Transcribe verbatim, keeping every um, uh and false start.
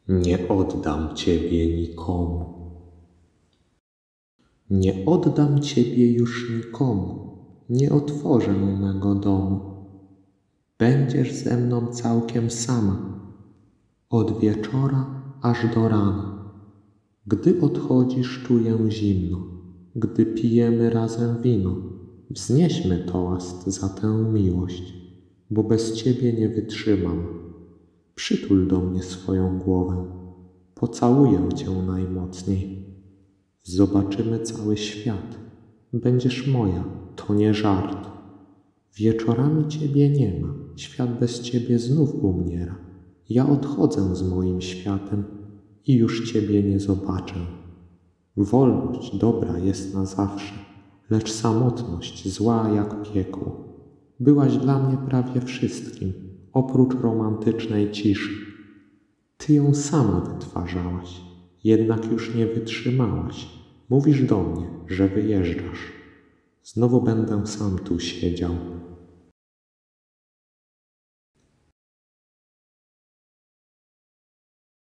Nie oddam ciebie nikomu. Nie oddam ciebie już nikomu, nie otworzę mego domu. Będziesz ze mną całkiem sama, od wieczora aż do rana. Gdy odchodzisz, czuję zimno, gdy pijemy razem wino. Wznieśmy toast za tę miłość, bo bez ciebie nie wytrzymam. Przytul do mnie swoją głowę, pocałuję cię najmocniej. Zobaczymy cały świat, będziesz moja, to nie żart. Wieczorami ciebie nie ma, świat bez ciebie znów umiera. Ja odchodzę z moim światem i już ciebie nie zobaczę. Wolność dobra jest na zawsze, lecz samotność zła jak piekło. Byłaś dla mnie prawie wszystkim, oprócz romantycznej ciszy. Ty ją sama wytwarzałaś, jednak już nie wytrzymałaś. Mówisz do mnie, że wyjeżdżasz. Znowu będę sam tu siedział,